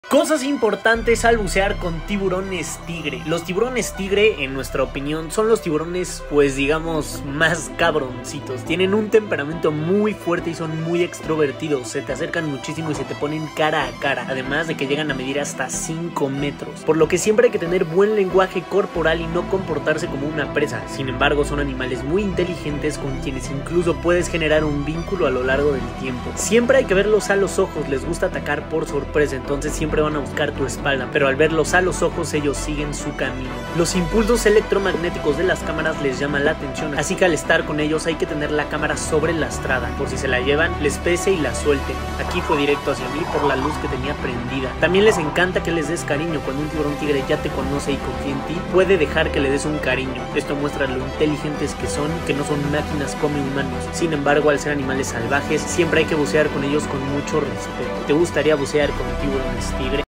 Cosas importantes al bucear con tiburones tigre. Los tiburones tigre, en nuestra opinión, son los tiburones, pues digamos, más cabroncitos. Tienen un temperamento muy fuerte y son muy extrovertidos. Se te acercan muchísimo y se te ponen cara a cara. Además de que llegan a medir hasta 5 metros. Por lo que siempre hay que tener buen lenguaje corporal y no comportarse como una presa. Sin embargo, son animales muy inteligentes con quienes incluso puedes generar un vínculo a lo largo del tiempo. Siempre hay que verlos a los ojos. Les gusta atacar por sorpresa, entonces siempre van a buscar tu espalda, pero al verlos a los ojos ellos siguen su camino. Los impulsos electromagnéticos de las cámaras les llaman la atención, así que al estar con ellos hay que tener la cámara sobrelastrada, por si se la llevan, les pese y la suelten. Aquí fue directo hacia mí por la luz que tenía prendida. También les encanta que les des cariño. Cuando un tiburón tigre ya te conoce y confía en ti, puede dejar que le des un cariño. Esto muestra lo inteligentes que son y que no son máquinas como humanos. Sin embargo, al ser animales salvajes, siempre hay que bucear con ellos con mucho respeto. ¿Te gustaría bucear con tiburones tigre?